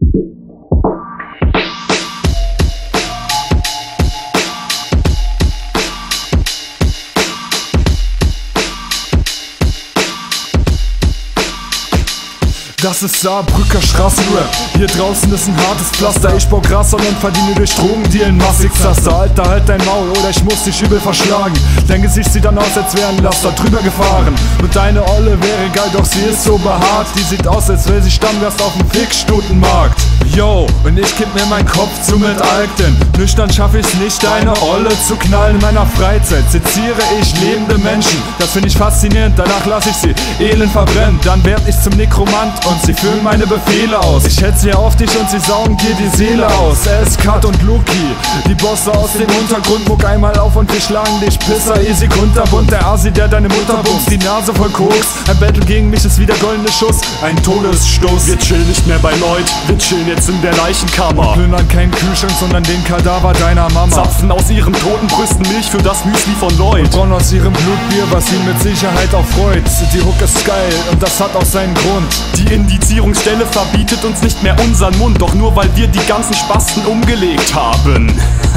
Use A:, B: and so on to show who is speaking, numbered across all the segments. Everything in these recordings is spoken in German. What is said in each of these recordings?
A: Das ist Saarbrücker Straßenrap. Hier draußen ist ein hartes Pflaster. Ich bau Gras an und verdiene durch Drogendealen massig Zaster. Alter, halt dein Maul oder ich muss dich übel verschlagen. Dein Gesicht sieht dann aus, als wäre ein Laster drüber gefahren. Und deine Olle wäre geil, doch sie ist so behaart. Die sieht aus, als wäre sie Stammgast auf dem Fickstutenmarkt. Yo, und ich kipp mir meinen Kopf zu mit Alk, nüchtern schaff ich's nicht, deine Olle zu knallen. In meiner Freizeit seziere ich lebende Menschen. Das find ich faszinierend, danach lass ich sie elend verbrennen. Dann werd ich zum Nekromant und sie führen meine Befehle aus. Ich hetze hier auf dich und sie saugen dir die Seele aus. S-Cut und Luki, die Bosse aus dem Untergrund. Muck einmal auf und wir schlagen dich, Pisser, easy kunterbunt. Der Asi, der deine Mutter bumst, die Nase voll Koks. Ein Battle gegen mich ist wie der goldene Schuss, ein Todesstoß.
B: Wir chillen nicht mehr bei Lloyd, wir chillen jetzt in der Leichenkammer.
A: Plündern keinen Kühlschrank, sondern den Kadaver deiner Mama.
B: Zapfen aus ihren toten Brüsten Milch für das Müsli von Lloyd.
A: Und brauen aus ihrem Blutbier, was ihn mit Sicherheit auch freut. Die Hook ist geil und das hat auch seinen Grund.
B: Die Indizierungsstelle verbietet uns nicht mehr unseren Mund, doch nur weil wir die ganzen Spasten umgelegt haben.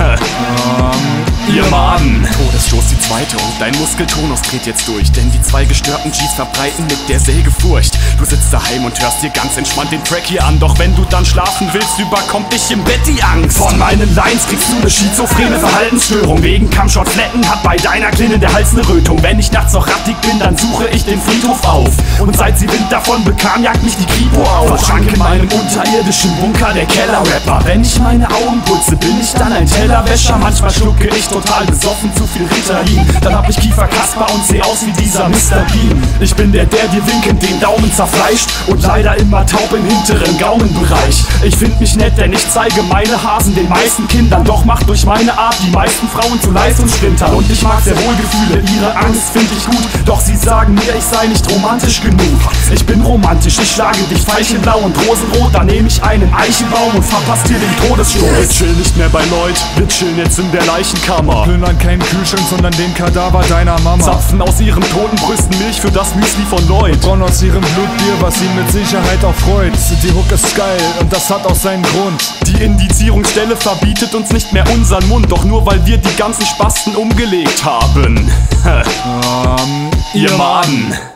B: Ihr Maden. Todesstoß die zweite und dein Muskeltonus dreht jetzt durch, denn die zwei gestörten Gs verbreiten mit der Säge Furcht. Du sitzt daheim und hörst dir ganz entspannt den Track hier an, doch wenn du dann schlafen willst, überkommt dich im Bett die Angst. Von meinen Lines kriegst du eine schizophrene Verhaltensstörung. Wegen Camshot-Flecken hat bei deiner Kleinen der Hals eine Rötung. Wenn ich nachts noch rattig bin, dann suche ich den Friedhof auf. Und seit sie Wind davon bekam, jagt mich die Kripo auf. Verschank in meinem unterirdischen Bunker der Kellerrapper. Wenn ich meine Augen putze, bin ich dann ein Tellerwäscher. Manchmal schlucke ich total besoffen zu viel Ritalin. Dann hab ich Kiefer Kasper und seh aus wie dieser Mr. Bean. Ich bin der dir winkend den Daumen zerfleischt und leider immer taub im hinteren Gaumenbereich. Ich find mich nett, denn ich zeige meine Hasen den meisten Kindern. Doch macht durch meine Art die meisten Frauen zu Leistungsstintern. Und ich mag sehr wohl Gefühle, ihre Angst find ich gut. Doch sie sagen mir, ich sei nicht romantisch genug. Ich bin romantisch, ich schlage dich veilchenblau und rosenrot. Dann nehm ich einen Eichenbaum und verpasst dir den Todesstoß. Wir chillen nicht mehr bei Lloyd, wir chillen jetzt in der Leichenkammer.
A: Plündern keinen Kühlschrank, sondern den Kadaver deiner Mama.
B: Zapfen aus ihren toten Brüsten Milch für das Müsli von Lloyd.
A: Brauen aus ihrem Blutbier, was ihn mit Sicherheit auch freut. Die Hook ist geil und das hat auch seinen Grund.
B: Die Indizierungsstelle verbietet uns nicht mehr unseren Mund, doch nur weil wir die ganzen Spasten umgelegt haben. Ihr Maden.